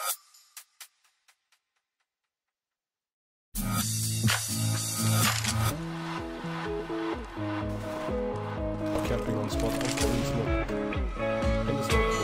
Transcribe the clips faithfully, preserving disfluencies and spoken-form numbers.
Camping on spot, in smoke. In the smoke.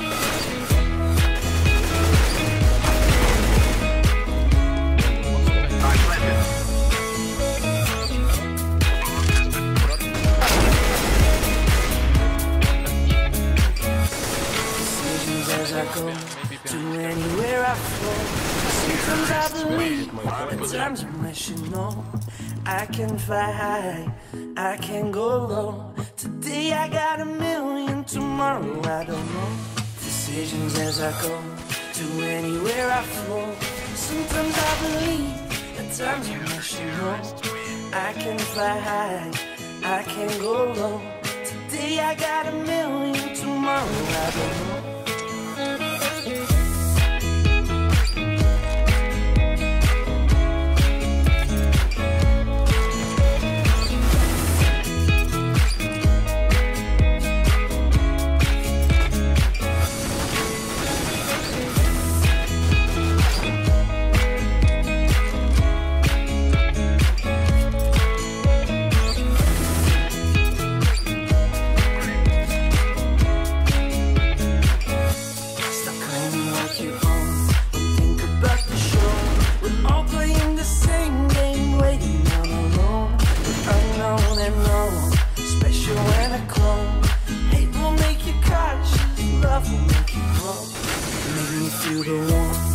As I go to anywhere I flow, sometimes I believe, at times I wish you know I can fly high, I can go low. Today I got a million, tomorrow I don't know. Decisions as I go to anywhere I flow. Sometimes I believe, at times I wish you know I can fly high, I can go low. Today I got a million, tomorrow I don't know. Hate will make you cautious, love will make you grow. Make me feel the warmth